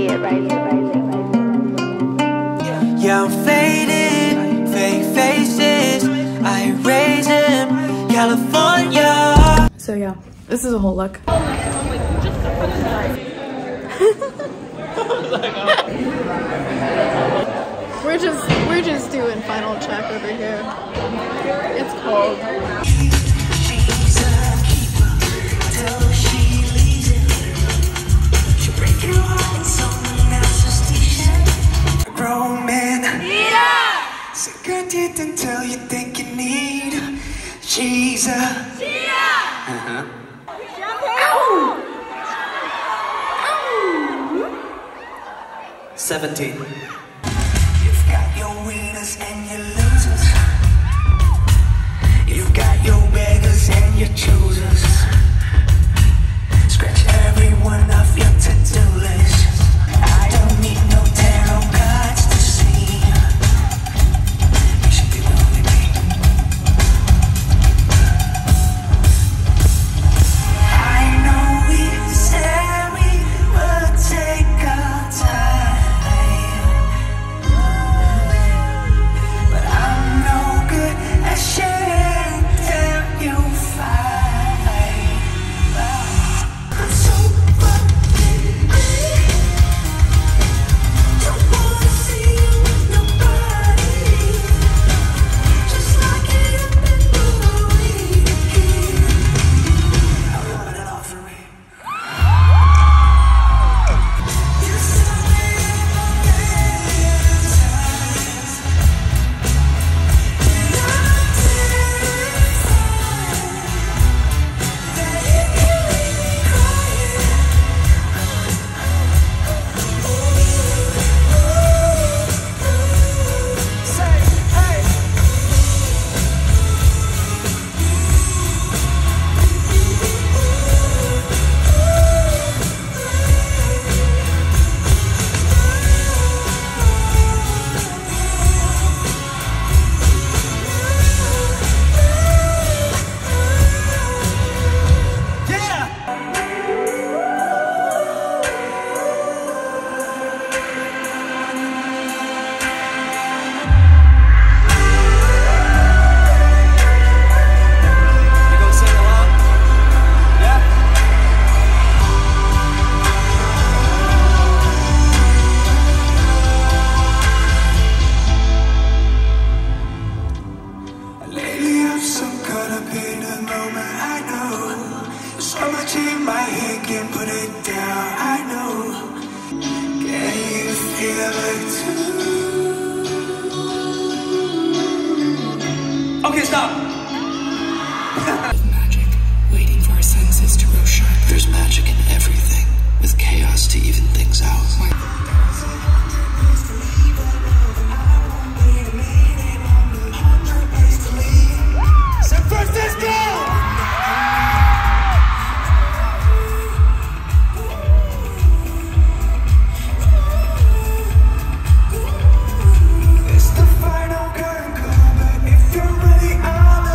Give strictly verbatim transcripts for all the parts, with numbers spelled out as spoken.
it, right here, right here, right here. Yeah, I'm faded, fake faces, I raise them, California. So yeah, this is a whole look. We're just we're just doing final check over here. It's cold. Grown man, yeah. Suck your teeth until you think you need Jesus. Yeah. Uh-huh. seventeen. You've got your winners and your losers. You've got your beggars and your choosers. Scratch every one off your to-do list. I don't need no tarot cards to see. You should be lonely me. I know we said we would take our time. Okay, stop. Magic, waiting for our senses to grow sharp. There's magic in everything, with chaos to even things out. San Francisco! It's the final curtain call, but if you're ready, I'm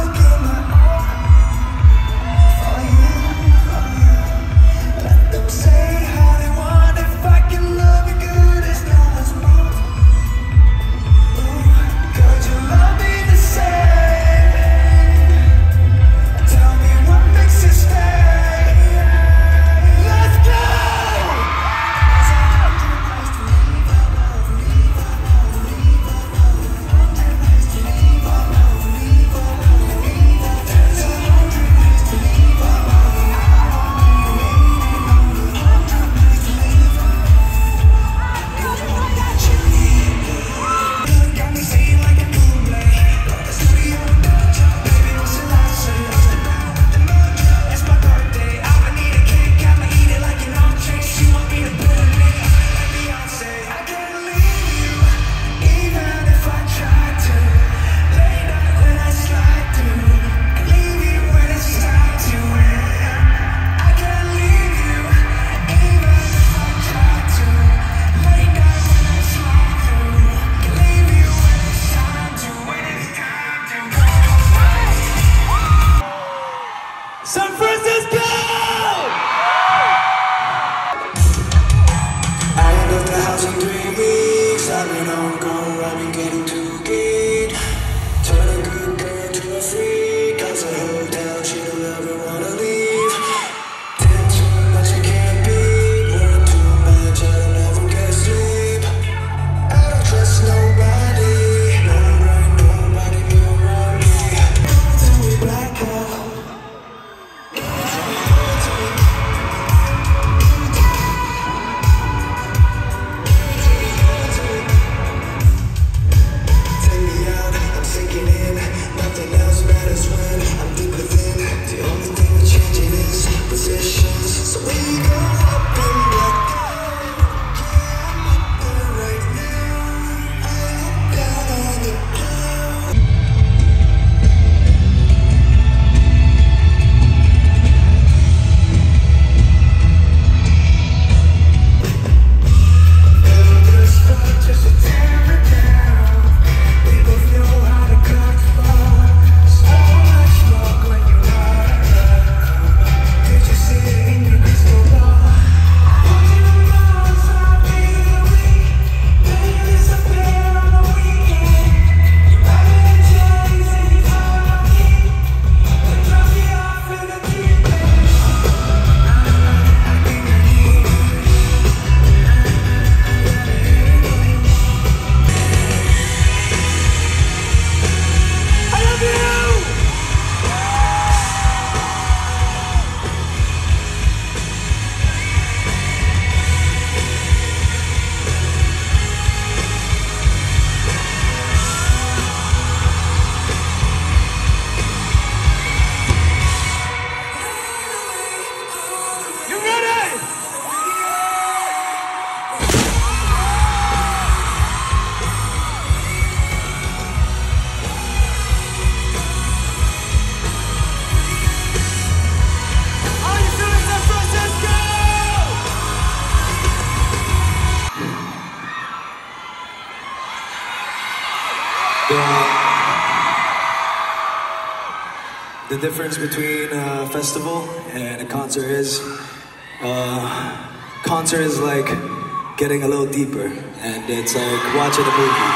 the difference between a festival and a concert is, uh, concert is like getting a little deeper, and it's like watching a movie.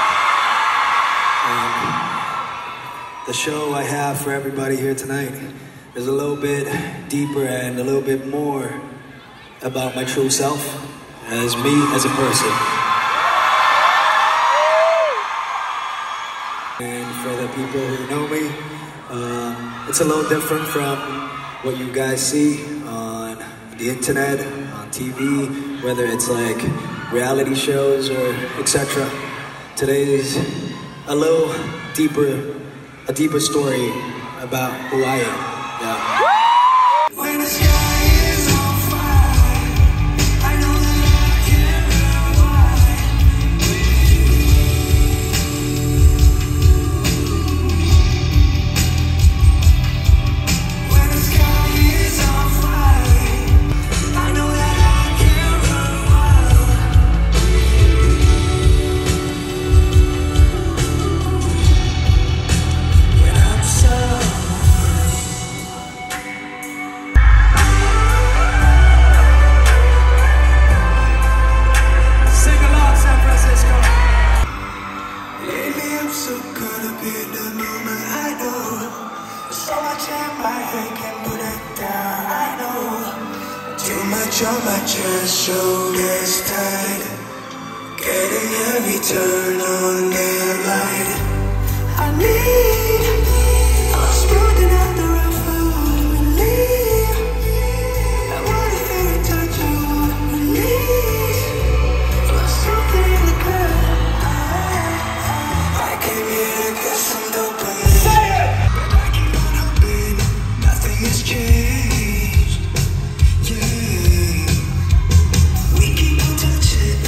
And the show I have for everybody here tonight is a little bit deeper and a little bit more about my true self as me as a person. And for the people who know me, uh, it's a little different from what you guys see on the internet, on T V, whether it's like reality shows or et cetera. Today is a little deeper, a deeper story about who I am. Yeah. When the sky is on fire, I know that I can run wide. When the sky is on fire, I know that I can run wild. When I'm so lately I'm so caught up in the moment, I know. There's so much in my head, can't put it down, I know. Too much on my chest, shoulders tight. Getting every turn on the light. I need, I'm spooning out the rough food, relief. I want to feel it touch you, release. Feel something in the curve. I came here to get some dopamine. Say it! But I keep on hoping nothing has changed. Yeah. We keep on touching,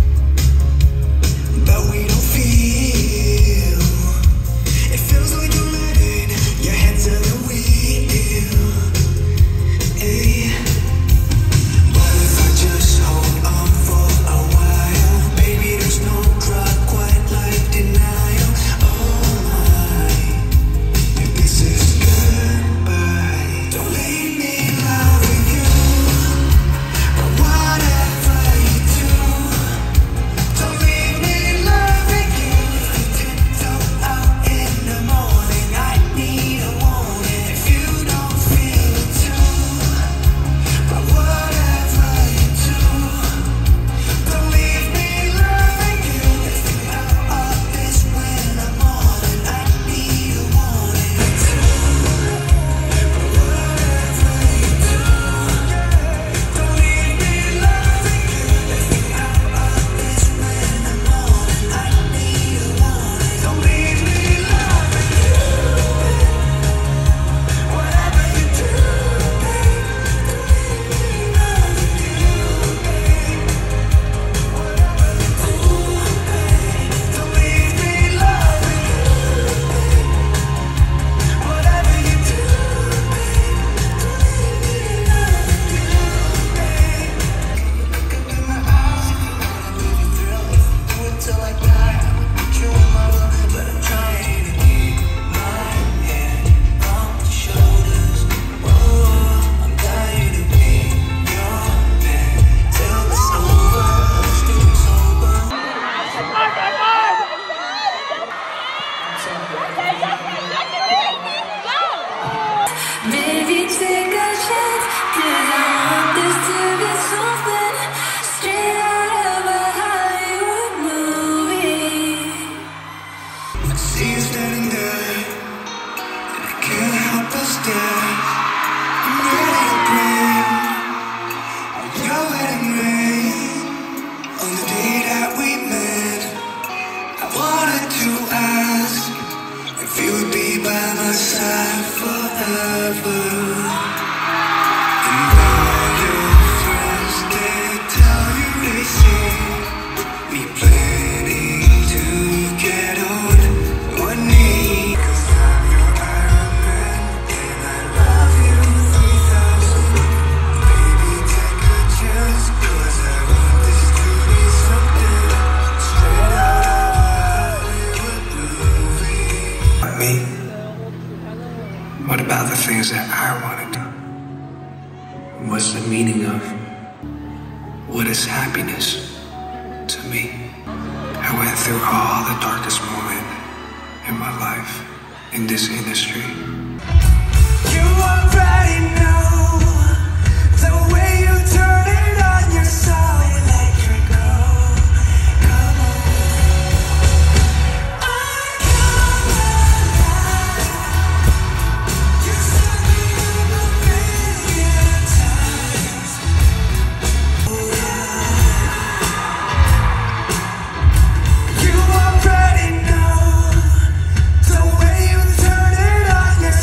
but we don't feel. It feels like you're letting your hands on the wheel. Hey. What if I just hold on for a while? Baby, there's no drug quite like denial. Oh my, if this is goodbye, don't leave me loving you. But whatever you do, don't leave me loving you. If you tiptoe out in the morning, I need a warning. If you don't feel it too, but whatever you do, don't leave me loving you. If you out of this when I'm on, I need a warning too. But whatever you do, don't leave me loving you. If you out of this when I'm on, I need a warning. Don't leave me loving you. Whatever you do, babe, don't leave me loving you, babe. Whatever you do, babe, don't leave me loving you, babe. Whatever you do, babe, don't leave me loving you, babe. Look up in my eyes if you wanna live your thrill. If you do it till I die, I would put you in my will. But I'm trying to keep my head on your shoulders. Oh, I'm dying to be your man till it's over. Still sober. Baby, take a chance, 'cause I want this to be something straight out of a Hollywood movie. I see you standing there, and I can't help but stare. I'm ready to bring your wedding ring on the day that we met. I wanted to ask if you would be by my side forever. And all your friends, they tell you they see me planning to get on one knee. 'Cause I'm your Iron Man, and I love you three thousand. Baby, take a chance, 'cause I want this to be something straight out of a Hollywood movie. I mean, What about the things that I want to do? What's the meaning of what is happiness to me? I went through all the darkest moment in my life in this industry. You already know the way you turn it on yourself. Electric, go, come on. I come alive. You set me up a billion times. Oh yeah. You already know the way you turn it on yourself.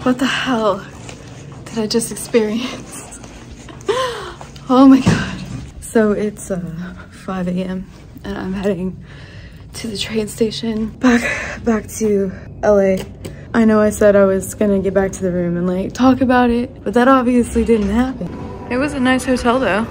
What the hell did I just experience? Oh my god. So it's uh, five A M and I'm heading to the train station back back to L A. I know I said I was gonna get back to the room and like talk about it, but that obviously didn't happen. It was a nice hotel though.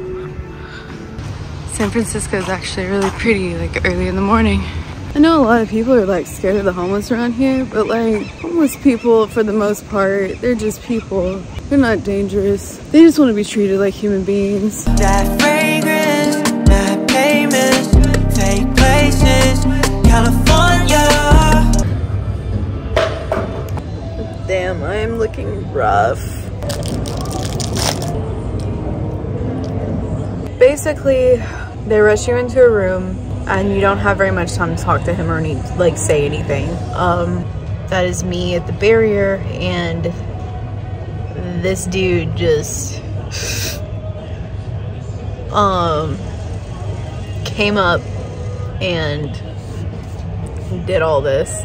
San Francisco is actually really pretty like early in the morning. I know a lot of people are like scared of the homeless around here, but like homeless people for the most part, they're just people. They're not dangerous. They just want to be treated like human beings. That fragrance, that payments, fake places, California. Damn, I'm looking rough. Basically, they rush you into a room and you don't have very much time to talk to him or any, like say anything. Um, that is me at the barrier, and this dude just um came up and did all this.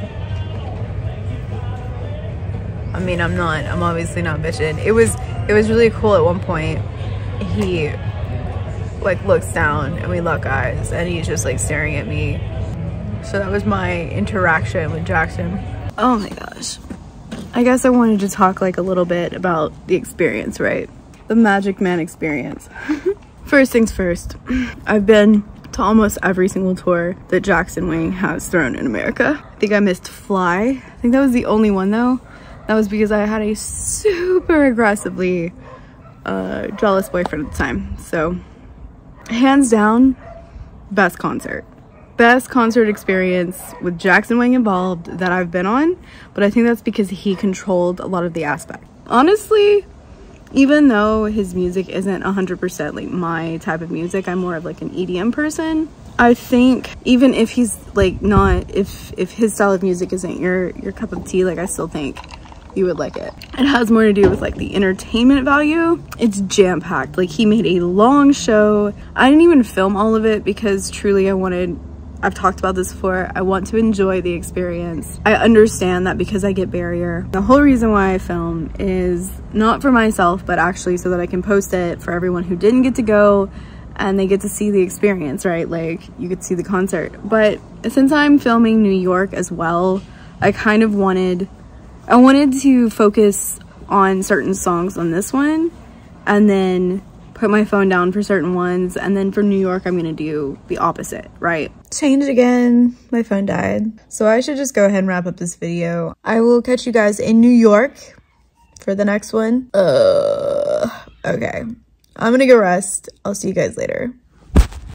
I mean, I'm not, I'm obviously not bitching. It was, it was really cool at one point. He like looks down and we lock eyes and he's just like staring at me. So that was my interaction with Jackson. Oh my gosh. I guess I wanted to talk like a little bit about the experience, right? The Magic Man experience. First things first, I've been to almost every single tour that Jackson Wang has thrown in America. I think I missed Fly. I think that was the only one though. That was because I had a super aggressively uh, jealous boyfriend at the time. So hands down, best concert. Best concert experience with Jackson Wang involved that I've been on, but I think that's because he controlled a lot of the aspect. Honestly, even though his music isn't one hundred percent like my type of music, I'm more of like an E D M person. I think even if he's like not, if if his style of music isn't your your cup of tea, like I still think you would like it. It has more to do with like the entertainment value. It's jam-packed. Like he made a long show. I didn't even film all of it because truly I wanted, I've talked about this before, I want to enjoy the experience. I understand that because I get barrier. The whole reason why I film is not for myself, but actually so that I can post it for everyone who didn't get to go and they get to see the experience, right? Like you could see the concert. But since I'm filming New York as well, I kind of wanted, I wanted to focus on certain songs on this one and then put my phone down for certain ones, and then for New York I'm gonna do the opposite, right? Changed again, my phone died. So I should just go ahead and wrap up this video. I will catch you guys in New York for the next one. Uh, okay, I'm gonna go rest. I'll see you guys later.